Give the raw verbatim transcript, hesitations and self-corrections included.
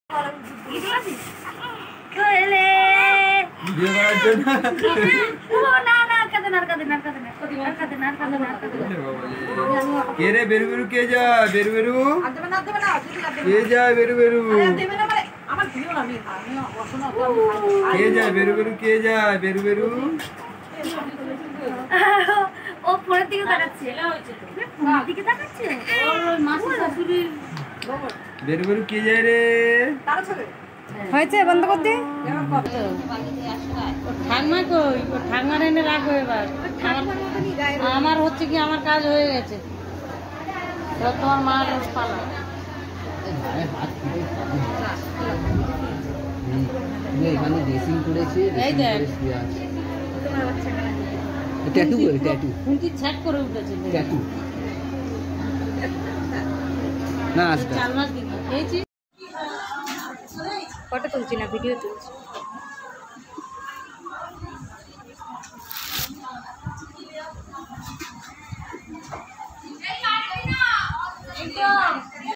বেরু বেরু কে যা বেরু বেরু কে যা বেরু বেরু কে যা বেরু বেরু কে যা বেরু বেরু ও ফোনের দিকে তাকাচ্ছে ফোনের দিকে তাকাচ্ছে ওর মাসি শাশুড়ির বেরু বেরু কে যায় রে হয়েছে বন্ধ করতে ঠাকমা কই ঠাকমার এনে রাখো এবার আমার হচ্ছে কি আমার কাজ হয়ে গেছে তোমার মা পালা এখানে ড্রেসিং করেছে এই দেখ ট্যাটু করে ট্যাটু খুঁটি ছ্যাট করে উঠেছে ট্যাটু না আজকে চার মাস দিন খেয়েছি ফটো তুলছি না ভিডিও তুলছি।